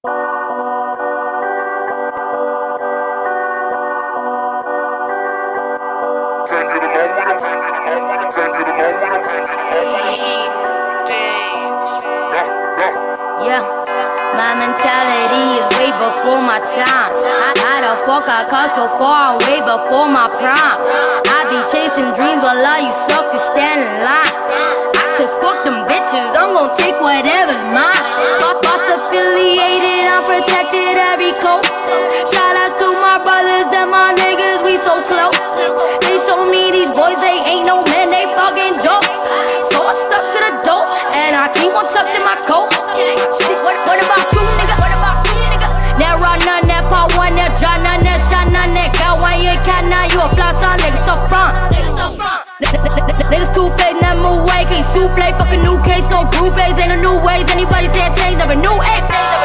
Yeah, my mentality is way before my time. How the fuck I got so far and way before my prime? I be chasing dreams while all you suckers stand in line. I said fuck them bitches, I'm gon' take whatever's mine. Boss affiliated, I'm protected every coast. Shout outs to my brothers and my niggas, we so close. They show me these boys, they ain't no men, they fucking jokes. So I stuck to the dope, and I keep on tucked in my coat. Shit, what about you, nigga? What about you, nigga? Now run on that part one, that John on that shot on that girl. When you can't now, you a plus on niggas stop front. Niggas too fake, now move away. Cause you souffle, fucking new case, no group A's. Ain't no new ways, anybody say a change, never new X.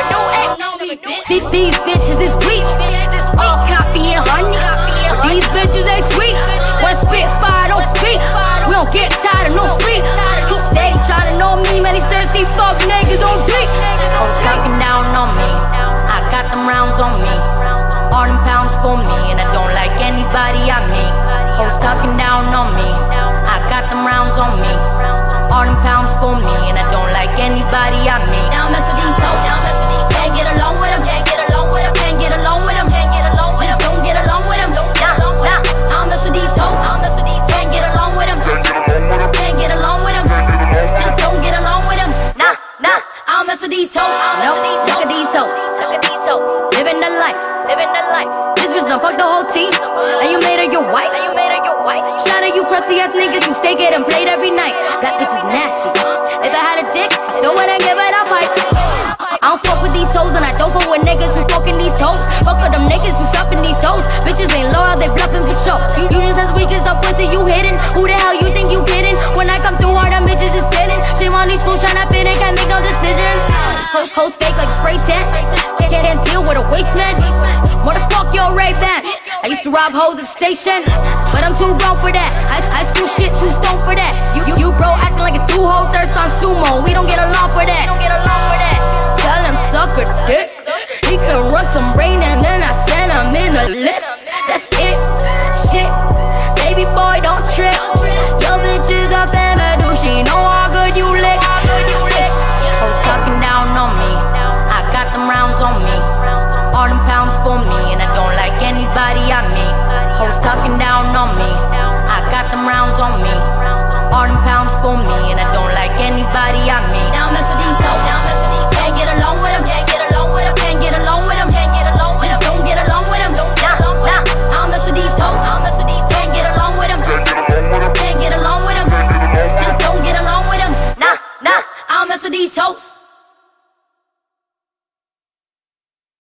These bitches is weak, all copy and honey. These bitches ain't sweet. When spit fire, don't speak. We don't get tired of no sleep. He said he tryna know me, man, these thirsty fuck niggas on deep. Hoes talking down on me, I got them rounds on me. All them pounds for me, and I don't like anybody I meet. Hoes talking down on me, I got them rounds on me. All them pounds for me, and I don't like anybody I meet. Now mess with these hoes, can't get along with them, can't get along with them, can't get along with them, can't get along with them, don't get along with them, nah. I'll mess with these hoes, can't get along with them, can't get along with them, just don't get along with them, nah. I'll mess with these hoes, look at these hoes, living the life. This bitch done fuck the whole team, and you made her your wife. Shout out you crusty ass niggas who stay getting played every night. That bitch is nasty. If I had a dick, I still wouldn't give it a fight. I don't fuck with these hoes, and I don't fuck with niggas who fucking these hoes. Fuck with them niggas who cuffing these hoes. Bitches ain't loyal, they bluffing for show. You just as weak as the pussy you hidden. Who the hell you think you kidding? When I come through, all them bitches is sitting. Shame on these fools tryna fit in, can't make no decisions. Hoes fake like spray tan. Can't deal with a waste man. Motherfuck your Ray-Ban. I used to rob hoes at the station, but I'm too grown for that. High school shit, too stoned for that. You bro acting like a two-hole thirst on sumo. We don't get along for that. Tell him suck a dick. He can run some brain and then I send him in the lift. That's it. Shit. Baby boy, don't trip. Your bitch is a bad dude. She know how good you lick. Hoes talking down on me, I got them rounds on me. All them pounds for me, and I don't like anybody I meet. Hoes talking down on me, I got them rounds on me. All them pounds for me, and I don't like anybody I meet. Now mess with these hoes, can't get along with them, can't get along with them, can't get along with them, can't get along with them, don't get along with them, nah. I'll mess with these hoes, can't get along with them, can't get along with them, just don't get along with them, nah. I'll mess with these hoes.